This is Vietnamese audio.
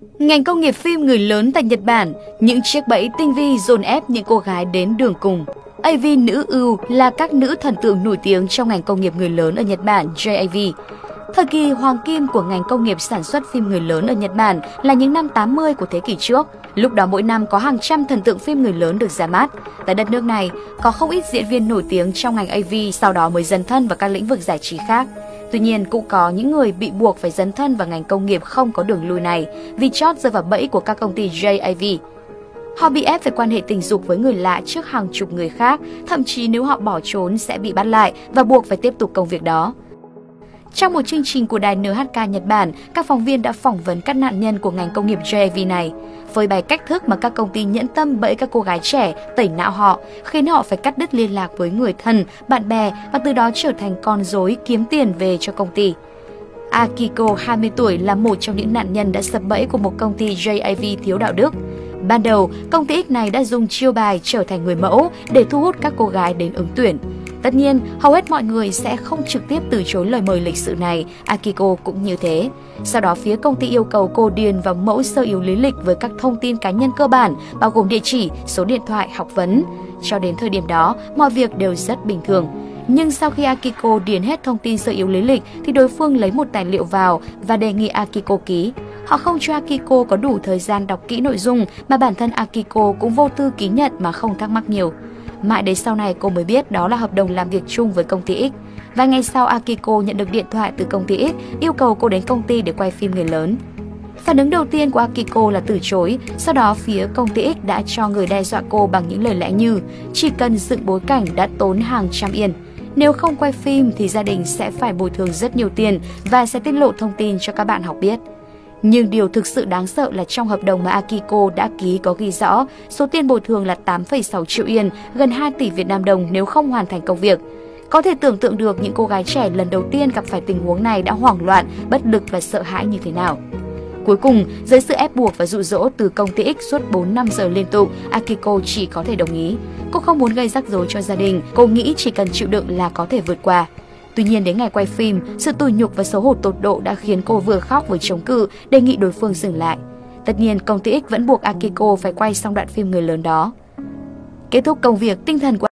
Ngành công nghiệp phim người lớn tại Nhật Bản, những chiếc bẫy tinh vi dồn ép những cô gái đến đường cùng. AV nữ ưu là các nữ thần tượng nổi tiếng trong ngành công nghiệp người lớn ở Nhật Bản, JAV. Thời kỳ hoàng kim của ngành công nghiệp sản xuất phim người lớn ở Nhật Bản là những năm 80 của thế kỷ trước. Lúc đó mỗi năm có hàng trăm thần tượng phim người lớn được ra mắt. Tại đất nước này, có không ít diễn viên nổi tiếng trong ngành AV sau đó mới dấn thân vào các lĩnh vực giải trí khác. Tuy nhiên, cũng có những người bị buộc phải dấn thân vào ngành công nghiệp không có đường lui này vì chót rơi vào bẫy của các công ty JAV. Họ bị ép phải quan hệ tình dục với người lạ trước hàng chục người khác, thậm chí nếu họ bỏ trốn sẽ bị bắt lại và buộc phải tiếp tục công việc đó. Trong một chương trình của đài NHK Nhật Bản, các phóng viên đã phỏng vấn các nạn nhân của ngành công nghiệp JAV này, phơi bày cách thức mà các công ty nhẫn tâm bẫy các cô gái trẻ, tẩy não họ, khiến họ phải cắt đứt liên lạc với người thân, bạn bè và từ đó trở thành con rối kiếm tiền về cho công ty. Akiko, 20 tuổi, là một trong những nạn nhân đã sập bẫy của một công ty JAV thiếu đạo đức. Ban đầu, công ty X này đã dùng chiêu bài trở thành người mẫu để thu hút các cô gái đến ứng tuyển. Tất nhiên, hầu hết mọi người sẽ không trực tiếp từ chối lời mời lịch sự này, Akiko cũng như thế. Sau đó, phía công ty yêu cầu cô điền vào mẫu sơ yếu lý lịch với các thông tin cá nhân cơ bản, bao gồm địa chỉ, số điện thoại, học vấn. Cho đến thời điểm đó, mọi việc đều rất bình thường. Nhưng sau khi Akiko điền hết thông tin sơ yếu lý lịch thì đối phương lấy một tài liệu vào và đề nghị Akiko ký. Họ không cho Akiko có đủ thời gian đọc kỹ nội dung mà bản thân Akiko cũng vô tư ký nhận mà không thắc mắc nhiều. Mãi đến sau này cô mới biết đó là hợp đồng làm việc chung với công ty X. Vài ngày sau, Akiko nhận được điện thoại từ công ty X yêu cầu cô đến công ty để quay phim người lớn. Phản ứng đầu tiên của Akiko là từ chối, sau đó phía công ty X đã cho người đe dọa cô bằng những lời lẽ như chỉ cần dựng bối cảnh đã tốn hàng trăm yên. Nếu không quay phim thì gia đình sẽ phải bồi thường rất nhiều tiền và sẽ tiết lộ thông tin cho các bạn học biết. Nhưng điều thực sự đáng sợ là trong hợp đồng mà Akiko đã ký có ghi rõ số tiền bồi thường là 8,6 triệu yên, gần 2 tỷ Việt Nam đồng nếu không hoàn thành công việc. Có thể tưởng tượng được những cô gái trẻ lần đầu tiên gặp phải tình huống này đã hoảng loạn, bất lực và sợ hãi như thế nào. Cuối cùng, dưới sự ép buộc và dụ dỗ từ công ty X suốt 4-5 giờ liên tục, Akiko chỉ có thể đồng ý. Cô không muốn gây rắc rối cho gia đình, cô nghĩ chỉ cần chịu đựng là có thể vượt qua. Tuy nhiên đến ngày quay phim, sự tủi nhục và xấu hổ tột độ đã khiến cô vừa khóc vừa chống cự, đề nghị đối phương dừng lại. Tất nhiên, công ty X vẫn buộc Akiko phải quay xong đoạn phim người lớn đó. Kết thúc công việc, tinh thần của